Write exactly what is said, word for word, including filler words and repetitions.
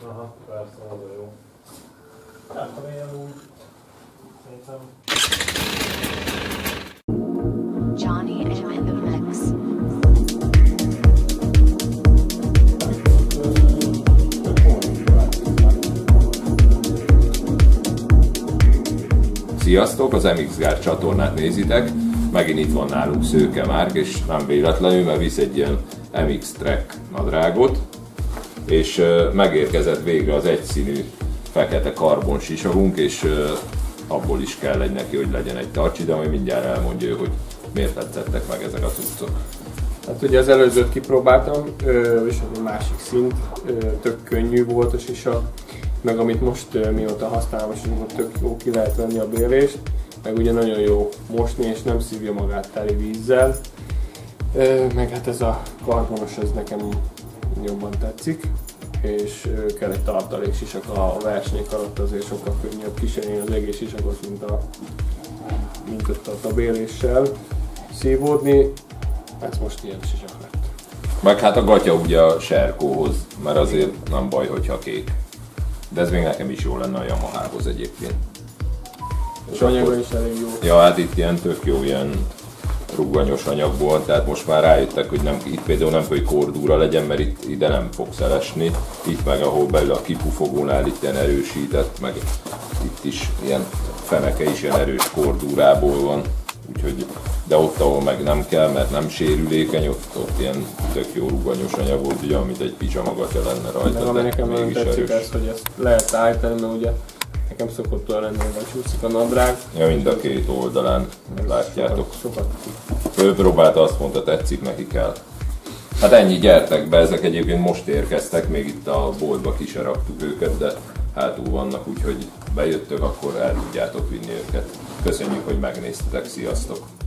Aha, persze, az a jó. Nem tudom, én úgy szerintem... Johnny M in the mix. Sziasztok, az em iksz Guard csatornát nézitek. Megint itt van nálunk Szőke Márk, és nem véletlenül, mert visz egy ilyen em iksz Track nadrágot, és uh, megérkezett végre az egyszínű fekete karbon sisakunk, és uh, abból is kell egy neki, hogy legyen egy tarcsi, de ami mindjárt elmondja, hogy miért tetszettek meg ezek a cuccok. Hát ugye az előzőt kipróbáltam, és egy másik szint, tök könnyű volt a sisak, meg amit most mióta használom, és tök jó, ki lehet venni a bélést, meg ugye nagyon jó mosni, és nem szívja magát teli vízzel, meg hát ez a karbonos, ez nekem jobban tetszik, és kell egy tartalék sisak a versenyek alatt, azért sokkal könnyebb kísérni az egész sisakot, mint a, mint ott a béléssel szívódni. Ez most ilyen sisak lett. Meg hát a gatya ugye a serkóhoz, mert azért nem baj, hogyha kék. De ez még nekem is jó lenne a Yamahához egyébként. És anyaga is elég jó. Ja, hát itt ilyen tök jó, ilyen rugganyos anyagból, tehát most már rájöttek, hogy nem, itt például nem hogy kordúra legyen, mert itt ide nem fogsz elesni. Itt meg, ahol belül a kipufogónál itt ilyen erősített, meg itt is ilyen feneke is ilyen erős kordúrából van. Úgyhogy, de ott, ahol meg nem kell, mert nem sérülékeny, ott, ott ilyen tök jó rugganyos anyag volt, ugye, amit egy pizsamagatja lenne rajta. De ami nekem nagyon tetszik ez, hogy ezt lehet állítani, mert ugye nekem szokott olyan lenni, hogy csúszik a nadrág. Ja, mind a két oldalán, ez látjátok. Sokat, sokat. Ő próbálta, azt mondta, tetszik, neki kell. Hát ennyi, gyertek be, ezek egyébként most érkeztek, még itt a boltba ki se raktuk őket, de hátul vannak, úgyhogy bejöttök, akkor el tudjátok vinni őket. Köszönjük, hogy megnéztetek, sziasztok!